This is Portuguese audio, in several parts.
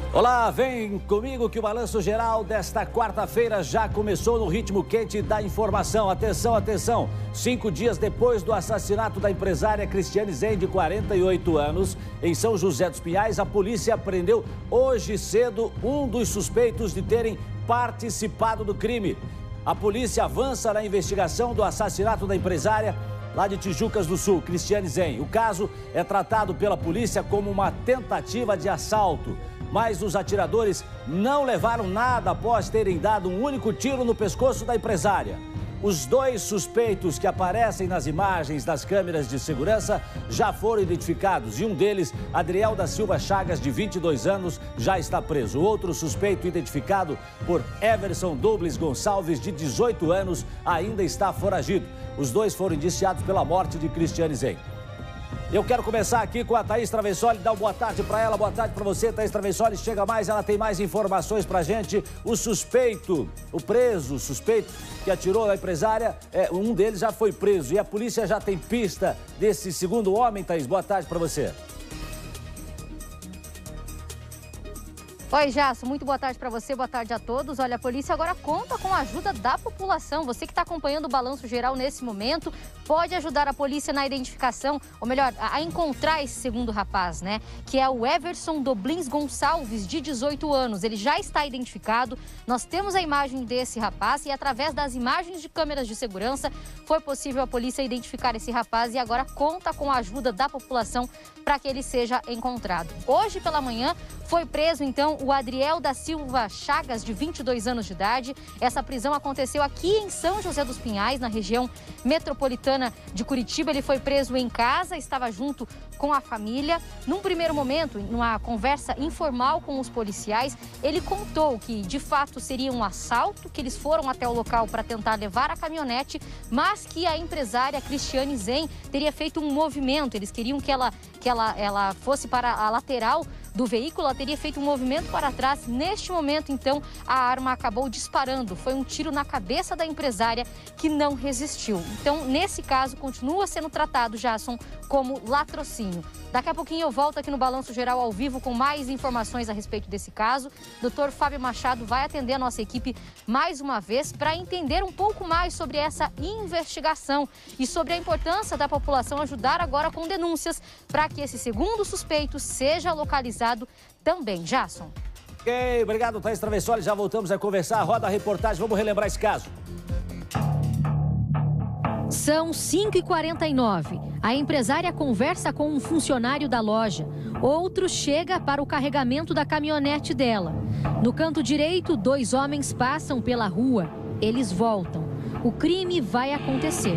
Olá, vem comigo que o Balanço Geral desta quarta-feira já começou no ritmo quente da informação. Atenção, atenção! 5 dias depois do assassinato da empresária Cristiane Zen, de 48 anos, em São José dos Pinhais, a polícia prendeu hoje cedo um dos suspeitos de terem participado do crime. A polícia avança na investigação do assassinato da empresária lá de Tijucas do Sul, Cristiane Zen. O caso é tratado pela polícia como uma tentativa de assalto. Mas os atiradores não levaram nada após terem dado um único tiro no pescoço da empresária. Os dois suspeitos que aparecem nas imagens das câmeras de segurança já foram identificados e um deles, Adriel da Silva Chagas, de 22 anos, já está preso. O outro suspeito, identificado por Everson Douglas Gonçalves, de 18 anos, ainda está foragido. Os dois foram indiciados pela morte de Cristiane Zen. Eu quero começar aqui com a Thaís Travessoli, dar uma boa tarde para ela, boa tarde para você, Thaís Travessoli. Chega mais, ela tem mais informações para a gente. O suspeito, o preso, o suspeito que atirou na empresária, um deles já foi preso e a polícia já tem pista desse segundo homem, Thaís. Boa tarde para você. Oi, Jasso, muito boa tarde para você, boa tarde a todos. Olha, a polícia agora conta com a ajuda da população. Você que está acompanhando o Balanço Geral nesse momento, pode ajudar a polícia na identificação, ou melhor, a encontrar esse segundo rapaz, né? Que é o Everson Douglas Gonçalves, de 18 anos. Ele já está identificado, nós temos a imagem desse rapaz e através das imagens de câmeras de segurança foi possível a polícia identificar esse rapaz e agora conta com a ajuda da população para que ele seja encontrado. Hoje pela manhã foi preso, então, o Adriel da Silva Chagas, de 22 anos de idade. Essa prisão aconteceu aqui em São José dos Pinhais, na região metropolitana de Curitiba. Ele foi preso em casa, estava junto com a família. Num primeiro momento, numa conversa informal com os policiais, ele contou que, de fato, seria um assalto, que eles foram até o local para tentar levar a caminhonete, mas que a empresária Cristiane Zen teria feito um movimento. Eles queriam que ela fosse para a lateral do veículo, ela teria feito um movimento para trás. Neste momento, então, a arma acabou disparando. Foi um tiro na cabeça da empresária que não resistiu. Então, nesse caso, continua sendo tratado, Jasson, como latrocínio. Daqui a pouquinho eu volto aqui no Balanço Geral ao vivo com mais informações a respeito desse caso. Dr. Fábio Machado vai atender a nossa equipe mais uma vez para entender um pouco mais sobre essa investigação e sobre a importância da população ajudar agora com denúncias para que esse segundo suspeito seja localizado também. Jasson. Ok, obrigado, Thaís Travessoli. Já voltamos a conversar. Roda a reportagem, vamos relembrar esse caso. São 5h49. A empresária conversa com um funcionário da loja. Outro chega para o carregamento da caminhonete dela. No canto direito, 2 homens passam pela rua. Eles voltam. O crime vai acontecer.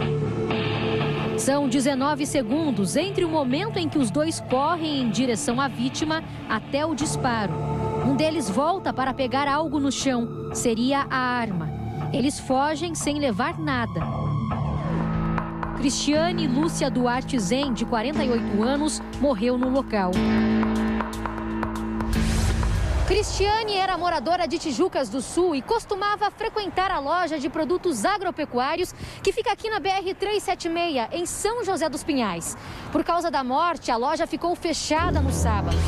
São 19 segundos entre o momento em que os dois correm em direção à vítima até o disparo. Um deles volta para pegar algo no chão. Seria a arma. Eles fogem sem levar nada. Cristiane Lúcia Duarte Zen, de 48 anos, morreu no local. Cristiane era moradora de Tijucas do Sul e costumava frequentar a loja de produtos agropecuários que fica aqui na BR-376, em São José dos Pinhais. Por causa da morte, a loja ficou fechada no sábado.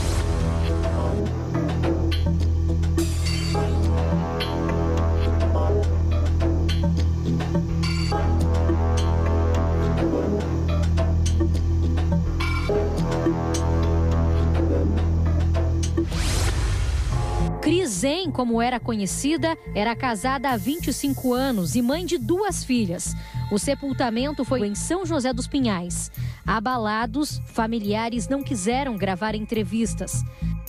Cris Zen, como era conhecida, era casada há 25 anos e mãe de 2 filhas. O sepultamento foi em São José dos Pinhais. Abalados, familiares não quiseram gravar entrevistas.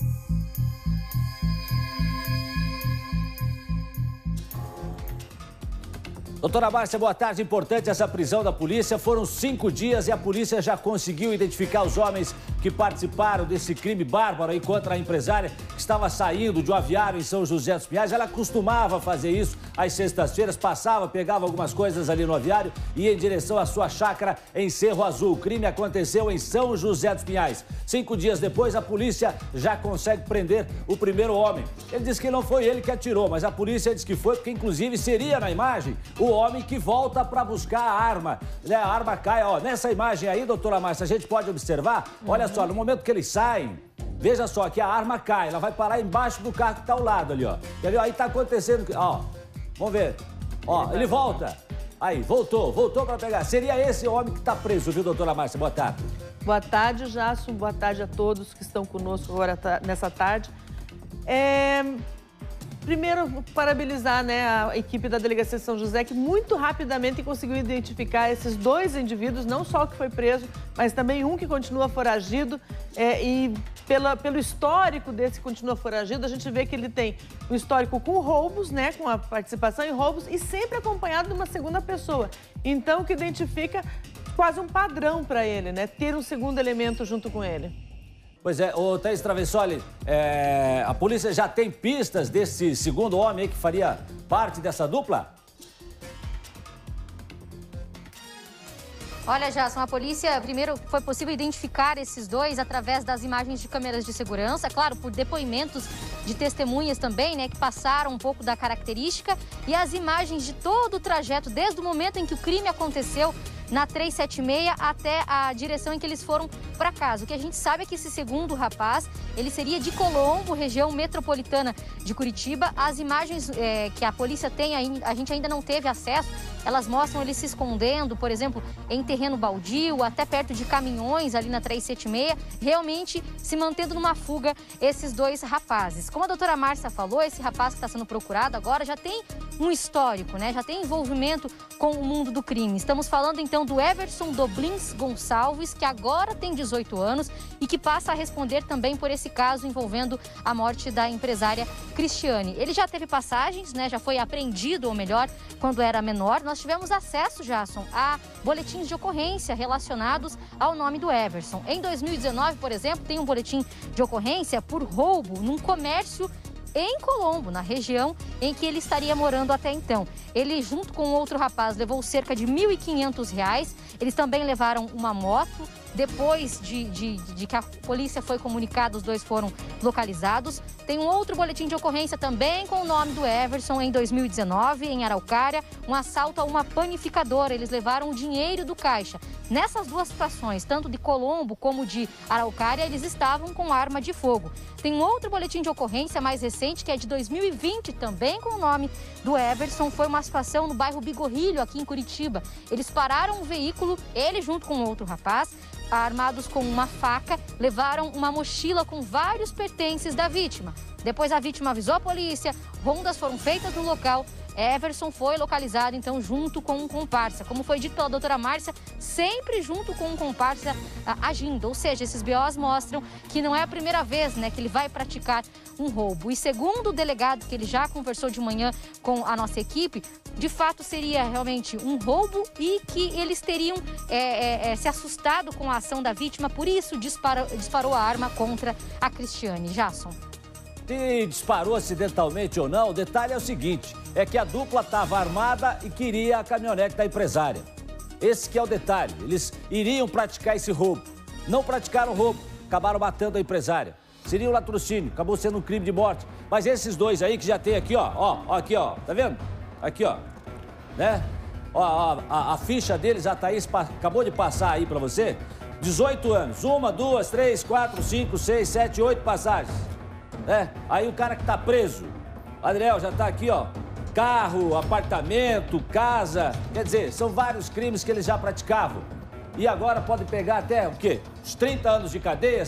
Doutora Márcia, boa tarde. Importante essa prisão da polícia. Foram 5 dias e a polícia já conseguiu identificar os homens que participaram desse crime bárbaro aí contra a empresária que estava saindo de um aviário em São José dos Pinhais. Ela costumava fazer isso às sextas-feiras, passava, pegava algumas coisas ali no aviário e ia em direção à sua chácara em Cerro Azul. O crime aconteceu em São José dos Pinhais. 5 dias depois, a polícia já consegue prender o primeiro homem. Ele disse que não foi ele que atirou, mas a polícia diz que foi porque, inclusive, seria na imagem o homem que volta para buscar a arma. A arma cai, ó, nessa imagem aí, doutora Márcia, a gente pode observar, olha só, no momento que eles saem, Veja só que a arma cai, ela vai parar embaixo do carro que está ao lado ali, ó. Quer ver? Aí tá acontecendo, ó, vamos ver. Ó, ele volta. Aí, voltou para pegar. Seria esse homem que está preso, viu, doutora Márcia? Boa tarde. Boa tarde, Jasso. Boa tarde a todos que estão conosco agora nessa tarde. Primeiro, parabenizar, né, a equipe da Delegacia de São José, que muito rapidamente conseguiu identificar esses dois indivíduos, não só o que foi preso, mas também um que continua foragido. E pelo histórico desse que continua foragido, a gente vê que ele tem um histórico com roubos, né, com a participação em roubos, e sempre acompanhado de uma segunda pessoa. Então, que identifica quase um padrão para ele, né, ter um segundo elemento junto com ele. Pois é, ô Thaís Travessoli, a polícia já tem pistas desse segundo homem aí que faria parte dessa dupla? Olha, Jason, a polícia, primeiro, foi possível identificar esses dois através das imagens de câmeras de segurança, claro, por depoimentos de testemunhas também, né, que passaram um pouco da característica, e as imagens de todo o trajeto, desde o momento em que o crime aconteceu, na 376 até a direção em que eles foram para casa. O que a gente sabe é que esse segundo rapaz, ele seria de Colombo, região metropolitana de Curitiba. As imagens que a polícia tem, a gente ainda não teve acesso, elas mostram ele se escondendo, por exemplo, em terreno baldio, até perto de caminhões ali na 376, realmente se mantendo numa fuga esses dois rapazes. Como a doutora Márcia falou, esse rapaz que está sendo procurado agora já tem um histórico, né? Já tem envolvimento com o mundo do crime. Estamos falando então do Everson Doblins Gonçalves, que agora tem 18 anos e que passa a responder também por esse caso envolvendo a morte da empresária Cristiane. Ele já teve passagens, né? Já foi apreendido, ou melhor, quando era menor. Nós tivemos acesso, Jason, a boletins de ocorrência relacionados ao nome do Everson. Em 2019, por exemplo, tem um boletim de ocorrência por roubo num comércio em Colombo, na região em que ele estaria morando até então. Ele, junto com outro rapaz, levou cerca de R$ 1.500. Eles também levaram uma moto. Depois de que a polícia foi comunicada, os dois foram localizados. Tem um outro boletim de ocorrência também com o nome do Everson em 2019, em Araucária, um assalto a uma panificadora. Eles levaram o dinheiro do caixa. Nessas duas situações, tanto de Colombo como de Araucária, eles estavam com arma de fogo. Tem um outro boletim de ocorrência mais recente, que é de 2020, também com o nome do Everson. Foi uma situação no bairro Bigorrilho, aqui em Curitiba. Eles pararam um veículo, ele junto com outro rapaz, armados com uma faca, levaram uma mochila com vários pertences da vítima. Depois a vítima avisou a polícia, rondas foram feitas no local. Everson foi localizado, então, junto com um comparsa. Como foi dito pela doutora Márcia, sempre junto com um comparsa agindo. Ou seja, esses BOs mostram que não é a primeira vez, né, que ele vai praticar um roubo. E segundo o delegado, que ele já conversou de manhã com a nossa equipe, de fato seria realmente um roubo e que eles teriam se assustado com a ação da vítima, por isso disparou a arma contra a Cristiane. Jason. Se disparou acidentalmente ou não, o detalhe é o seguinte, é que a dupla estava armada e queria a caminhonete da empresária. Esse que é o detalhe, eles iriam praticar esse roubo. Não praticaram o roubo, acabaram matando a empresária. Seria um latrocínio, acabou sendo um crime de morte. Mas esses dois aí que já tem aqui, ó, aqui, ó, tá vendo? Aqui, ó, né? Ó, a ficha deles, a Thaís acabou de passar aí pra você. 18 anos, 1, 2, 3, 4, 5, 6, 7, 8 passagens. Aí o cara que tá preso, Adriel, já tá aqui, ó, carro, apartamento, casa, quer dizer, são vários crimes que eles já praticavam. E agora pode pegar até, o quê? Uns 30 anos de cadeia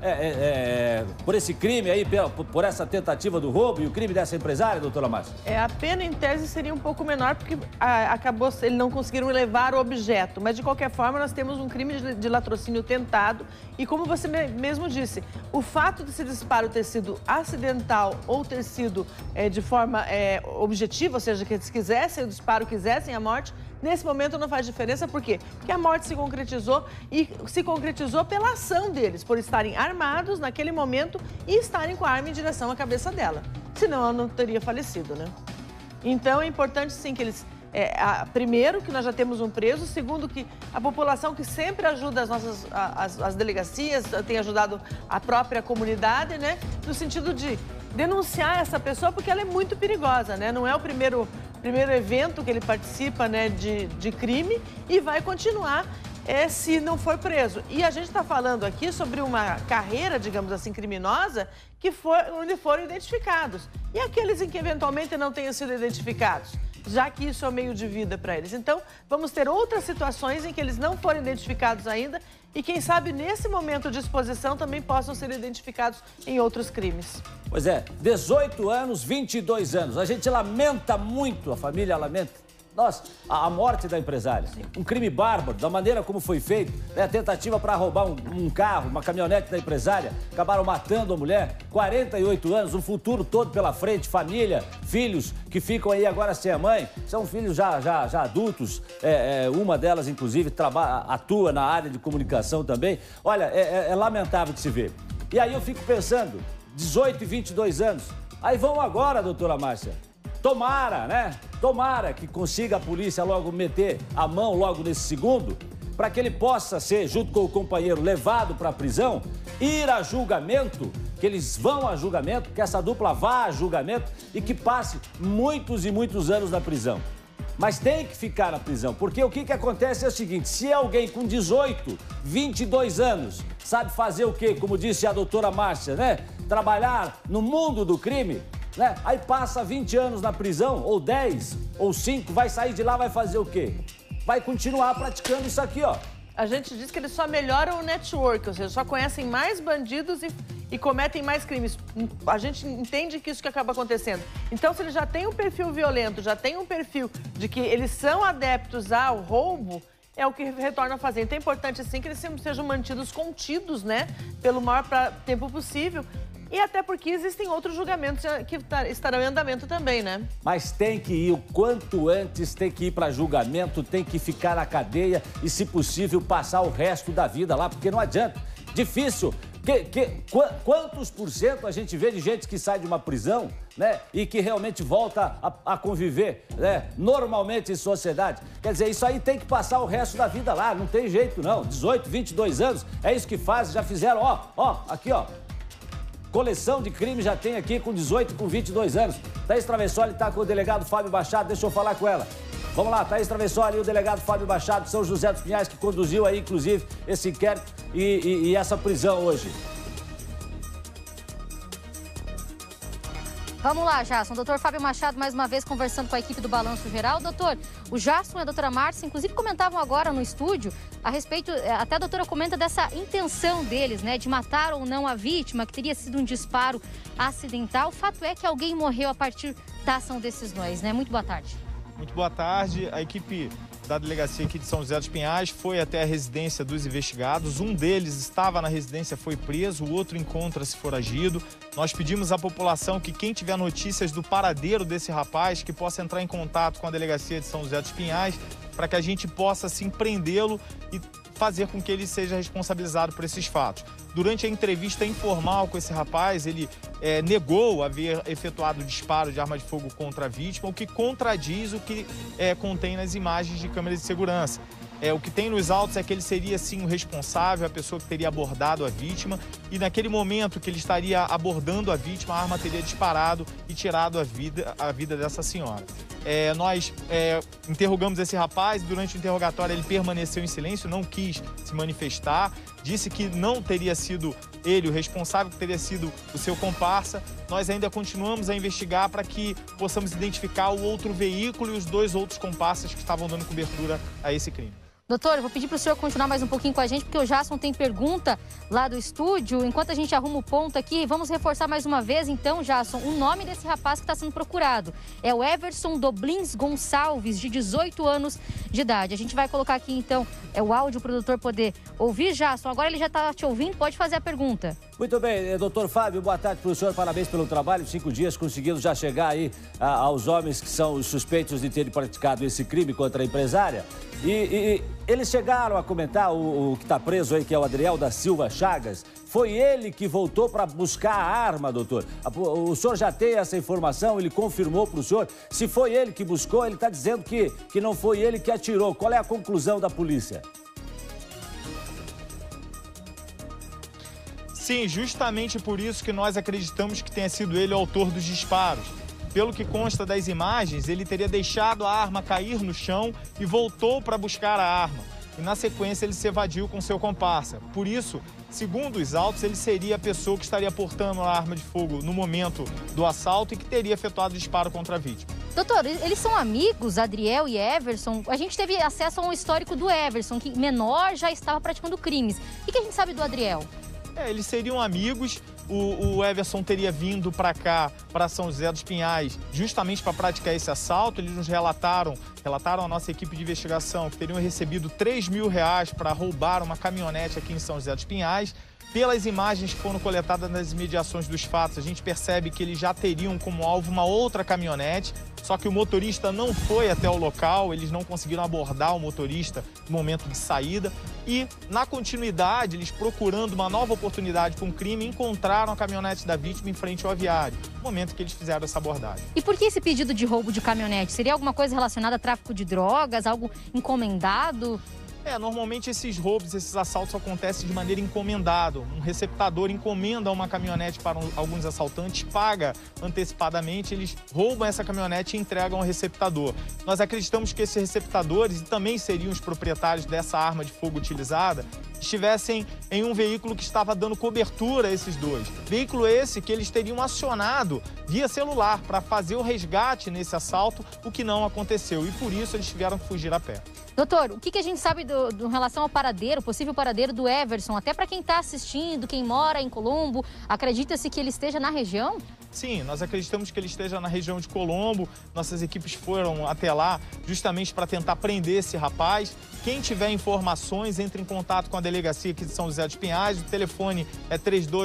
por esse crime aí, por essa tentativa do roubo e o crime dessa empresária, doutora Márcia? A pena, em tese, seria um pouco menor, porque eles não conseguiram levar o objeto. Mas, de qualquer forma, nós temos um crime de latrocínio tentado. E, como você mesmo disse, o fato desse disparo ter sido acidental ou ter sido de forma objetiva, ou seja, que eles quisessem o disparo, quisessem a morte, nesse momento não faz diferença. Por quê? Porque a morte se concretizou e se concretizou pela ação deles, por estarem armados naquele momento e estarem com a arma em direção à cabeça dela. Senão ela não teria falecido, né? Então é importante sim que eles... primeiro, que nós já temos um preso. Segundo, que a população que sempre ajuda as delegacias, tem ajudado a própria comunidade, né? No sentido de denunciar essa pessoa, porque ela é muito perigosa, né? Não é o primeiro evento que ele participa, né, de crime, e vai continuar. se não for preso. E a gente está falando aqui sobre uma carreira, digamos assim, criminosa, onde foram identificados. E aqueles em que eventualmente não tenham sido identificados, já que isso é o meio de vida para eles. Então, vamos ter outras situações em que eles não foram identificados ainda e, quem sabe, nesse momento de exposição também possam ser identificados em outros crimes. Pois é, 18 anos, 22 anos. A gente lamenta muito, a família lamenta. Nossa, a morte da empresária. Um crime bárbaro, da maneira como foi feito, né? A tentativa para roubar um carro, uma caminhonete da empresária. Acabaram matando a mulher. 48 anos, um futuro todo pela frente, família, filhos que ficam aí agora sem a mãe. São filhos já adultos. Uma delas, inclusive, atua na área de comunicação também. Olha, é lamentável de se ver. E aí eu fico pensando, 18 e 22 anos. Aí vão agora, doutora Márcia. Tomara, né? Tomara que consiga a polícia logo meter a mão logo nesse segundo, para que ele possa ser, junto com o companheiro, levado para a prisão, ir a julgamento, que eles vão a julgamento, que essa dupla vá a julgamento e que passe muitos e muitos anos na prisão. Mas tem que ficar na prisão, porque o que acontece é o seguinte, se alguém com 18, 22 anos sabe fazer o quê? Como disse a doutora Márcia, né? Trabalhar no mundo do crime, né? Aí passa 20 anos na prisão, ou 10, ou 5, vai sair de lá, vai fazer o quê? Vai continuar praticando isso aqui, ó. A gente diz que eles só melhoram o network, ou seja, só conhecem mais bandidos e cometem mais crimes. A gente entende que isso que acaba acontecendo. Então, se eles já têm um perfil violento, já têm um perfil de que eles são adeptos ao roubo, é o que retornam a fazer. Então, é importante, sim, que eles sejam mantidos contidos, né? Pelo maior tempo possível. E até porque existem outros julgamentos que estarão em andamento também, né? Mas tem que ir o quanto antes, tem que ir para julgamento, tem que ficar na cadeia e, se possível, passar o resto da vida lá, porque não adianta. Difícil. Quantos por cento a gente vê de gente que sai de uma prisão, né, e que realmente volta a conviver, né, normalmente em sociedade? Quer dizer, isso aí tem que passar o resto da vida lá, não tem jeito não. 18, 22 anos, é isso que fazem, já fizeram, ó, aqui, ó. Coleção de crimes já tem aqui com 18 e com 22 anos. Thaís Travessoli está com o delegado Fábio Machado, deixa eu falar com ela. Vamos lá, Thaís Travessoli e o delegado Fábio Machado de São José dos Pinhais, que conduziu aí, inclusive, esse inquérito e essa prisão hoje. Vamos lá, Jasson. Doutor Fábio Machado, mais uma vez, conversando com a equipe do Balanço Geral. Doutor, o Jasson e a doutora Márcia, inclusive, comentavam agora no estúdio a respeito, até a doutora comenta dessa intenção deles, né, de matar ou não a vítima, que teria sido um disparo acidental. O fato é que alguém morreu a partir da ação desses dois, né? Muito boa tarde. Muito boa tarde. A equipe da delegacia aqui de São José dos Pinhais foi até a residência dos investigados. Um deles estava na residência, foi preso, o outro encontra-se foragido. Nós pedimos à população que quem tiver notícias do paradeiro desse rapaz, que possa entrar em contato com a delegacia de São José dos Pinhais, para que a gente possa, assim, prendê-lo e fazer com que ele seja responsabilizado por esses fatos. Durante a entrevista informal com esse rapaz, ele negou haver efetuado disparo de arma de fogo contra a vítima, o que contradiz o que contém nas imagens de câmeras de segurança. O que tem nos autos é que ele seria, sim, o responsável, a pessoa que teria abordado a vítima, e naquele momento que ele estaria abordando a vítima, a arma teria disparado e tirado a vida dessa senhora. Nós interrogamos esse rapaz, durante o interrogatório ele permaneceu em silêncio, não quis se manifestar, disse que não teria sido ele o responsável, que teria sido o seu comparsa. Nós ainda continuamos a investigar para que possamos identificar o outro veículo e os dois outros comparsas que estavam dando cobertura a esse crime. Doutor, eu vou pedir para o senhor continuar mais um pouquinho com a gente, porque o Jasson tem pergunta lá do estúdio. Enquanto a gente arruma o ponto aqui, vamos reforçar mais uma vez, então, Jasson, o nome desse rapaz que está sendo procurado. É o Everson Doblins Gonçalves, de 18 anos de idade. A gente vai colocar aqui, então, o áudio para o doutor poder ouvir. Jasson, agora ele já está te ouvindo, pode fazer a pergunta. Muito bem, doutor Fábio, boa tarde para o senhor, parabéns pelo trabalho. 5 dias conseguindo já chegar aí aos homens que são os suspeitos de terem praticado esse crime contra a empresária. E eles chegaram a comentar, o que está preso aí, que é o Adriel da Silva Chagas, foi ele que voltou para buscar a arma, doutor. O senhor já tem essa informação, ele confirmou para o senhor. Se foi ele que buscou, ele está dizendo que não foi ele que atirou. Qual é a conclusão da polícia? Sim, justamente por isso que nós acreditamos que tenha sido ele o autor dos disparos. Pelo que consta das imagens, ele teria deixado a arma cair no chão e voltou para buscar a arma. e, na sequência, ele se evadiu com seu comparsa. Por isso, segundo os autos, ele seria a pessoa que estaria portando a arma de fogo no momento do assalto e que teria efetuado o disparo contra a vítima. Doutor, eles são amigos, Adriel e Everson? A gente teve acesso a um histórico do Everson, que menor já estava praticando crimes. O que a gente sabe do Adriel? Eles seriam amigos. O Everson teria vindo para cá, para São José dos Pinhais, justamente para praticar esse assalto. Eles nos relataram a nossa equipe de investigação, que teriam recebido R$3.000 para roubar uma caminhonete aqui em São José dos Pinhais. Pelas imagens que foram coletadas nas imediações dos fatos, a gente percebe que eles já teriam como alvo uma outra caminhonete, só que o motorista não foi até o local, eles não conseguiram abordar o motorista no momento de saída e, na continuidade, eles procurando uma nova oportunidade para um crime, encontraram a caminhonete da vítima em frente ao aviário, no momento que eles fizeram essa abordagem. E por que esse pedido de roubo de caminhonete? Seria alguma coisa relacionada a tráfico de drogas, algo encomendado? Normalmente esses roubos, esses assaltos acontecem de maneira encomendada. Um receptador encomenda uma caminhonete para alguns assaltantes, paga antecipadamente, eles roubam essa caminhonete e entregam ao receptador. Nós acreditamos que esses receptadores, e também seriam os proprietários dessa arma de fogo utilizada, estivessem em um veículo que estava dando cobertura a esses dois. Veículo esse que eles teriam acionado via celular para fazer o resgate nesse assalto, o que não aconteceu. E por isso eles tiveram que fugir a pé. Doutor, o que a gente sabe do relação ao paradeiro, possível paradeiro do Everson? Até para quem está assistindo, quem mora em Colombo, acredita-se que ele esteja na região? Sim, nós acreditamos que ele esteja na região de Colombo. Nossas equipes foram até lá justamente para tentar prender esse rapaz. Quem tiver informações, entre em contato com a delegacia aqui de São José dos Pinhais. O telefone é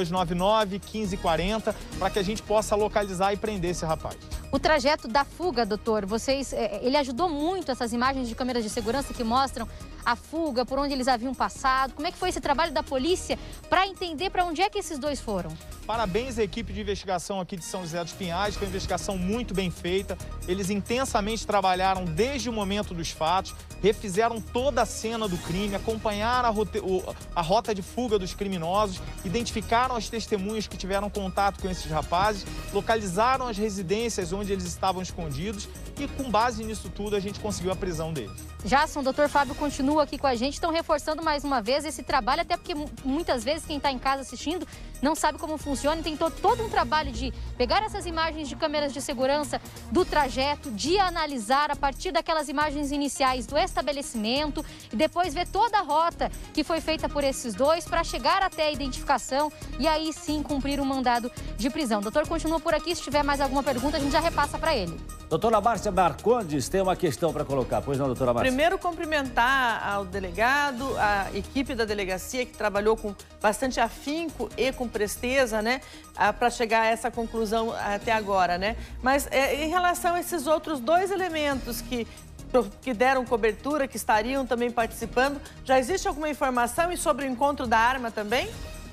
3299-1540 para que a gente possa localizar e prender esse rapaz. O trajeto da fuga, doutor, ele ajudou muito essas imagens de câmeras de segurança que mostram a fuga, por onde eles haviam passado. Como é que foi esse trabalho da polícia para entender para onde é que esses dois foram? Parabéns à equipe de investigação aqui de São José dos Pinhais, foi uma investigação muito bem feita. Eles intensamente trabalharam desde o momento dos fatos, refizeram toda a cena do crime, acompanharam a rota de fuga dos criminosos, identificaram as testemunhas que tiveram contato com esses rapazes, localizaram as residências onde eles estavam escondidos e, com base nisso tudo, a gente conseguiu a prisão deles. Jasson, o doutor Fábio continua aqui com a gente, estão reforçando mais uma vez esse trabalho, até porque muitas vezes quem está em casa assistindo não sabe como funciona, tem todo um trabalho de pegar essas imagens de câmeras de segurança do trajeto, de analisar a partir daquelas imagens iniciais do estabelecimento e depois ver toda a rota que foi feita por esses dois para chegar até a identificação e aí sim cumprir um mandado de prisão. O doutor continua por aqui, se tiver mais alguma pergunta a gente já repassa para ele. Doutora Márcia Marcondes tem uma questão para colocar, pois não, doutora Márcia? Primeiro, cumprimentar ao delegado, a equipe da delegacia que trabalhou com bastante afinco e com presteza, né, para chegar a essa conclusão até agora, né? Mas em relação a esses outros dois elementos que deram cobertura, que estariam também participando, já existe alguma informação e sobre o encontro da arma também?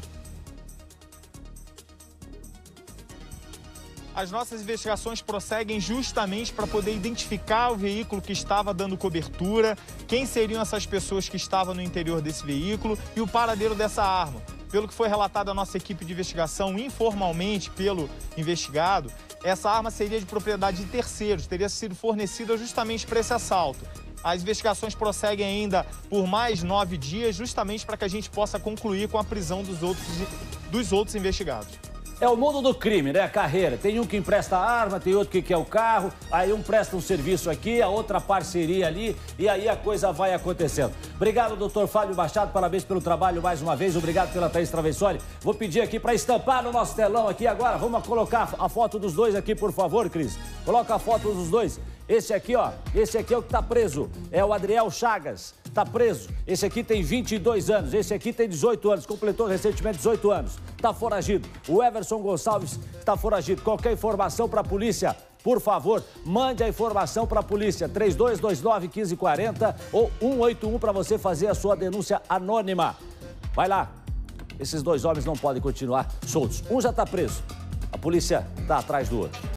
As nossas investigações prosseguem justamente para poder identificar o veículo que estava dando cobertura, quem seriam essas pessoas que estavam no interior desse veículo e o paradeiro dessa arma. Pelo que foi relatado à nossa equipe de investigação informalmente pelo investigado, essa arma seria de propriedade de terceiros, teria sido fornecida justamente para esse assalto. As investigações prosseguem ainda por mais 9 dias, justamente para que a gente possa concluir com a prisão dos outros investigados. É o mundo do crime, né? A carreira. Tem um que empresta a arma, tem outro que quer o carro, aí um presta um serviço aqui, a outra parceria ali, e aí a coisa vai acontecendo. Obrigado, doutor Fábio Machado, parabéns pelo trabalho mais uma vez, obrigado pela Thaís Travessoli. Vou pedir aqui para estampar no nosso telão aqui agora, vamos colocar a foto dos dois aqui, por favor, Cris. Coloca a foto dos dois. Esse aqui, ó, esse aqui é o que tá preso, é o Adriel Chagas. Tá preso. Esse aqui tem 22 anos, esse aqui tem 18 anos, completou recentemente 18 anos. Tá foragido. O Everson Gonçalves tá foragido. Qualquer informação para a polícia, por favor, mande a informação para a polícia. 3229-1540 ou 181 para você fazer a sua denúncia anônima. Vai lá. Esses dois homens não podem continuar soltos. Um já tá preso. A polícia tá atrás do outro.